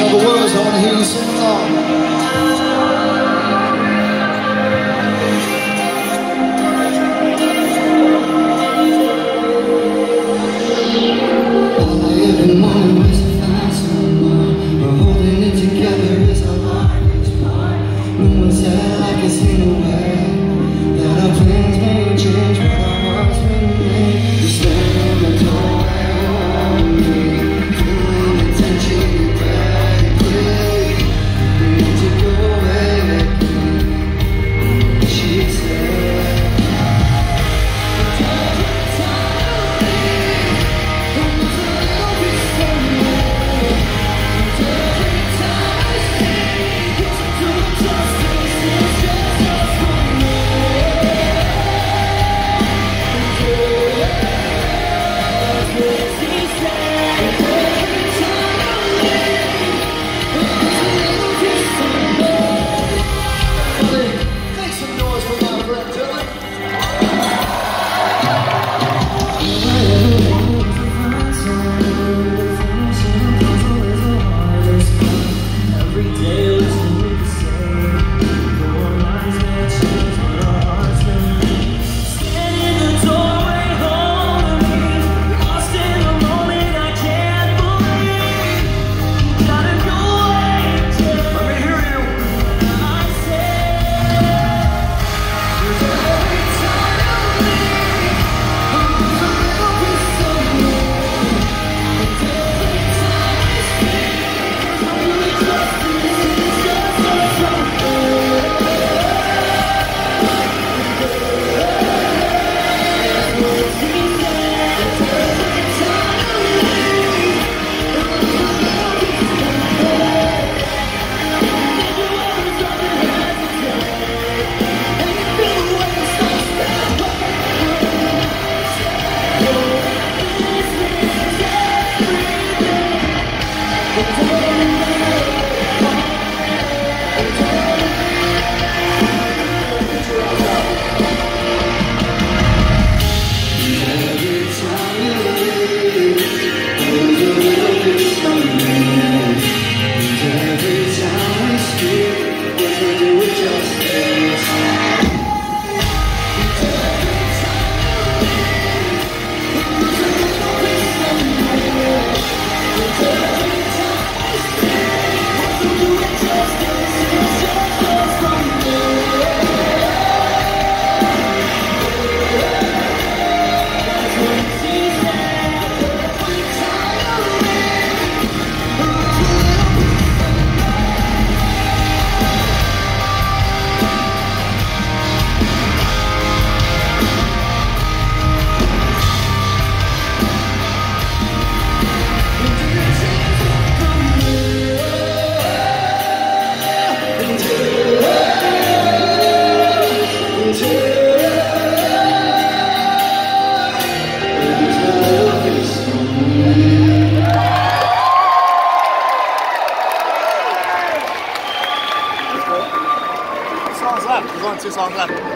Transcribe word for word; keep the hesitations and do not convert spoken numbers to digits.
know the words, I want to hear you sing along. Every morning we find someone, we're holding it together as our lives part. No one said I can see no way that our plans may change, but our hearts remain. We stand in the doorway, hold me, feeling the tension you break. We need to go away, she said. Songs left. There's only two songs left.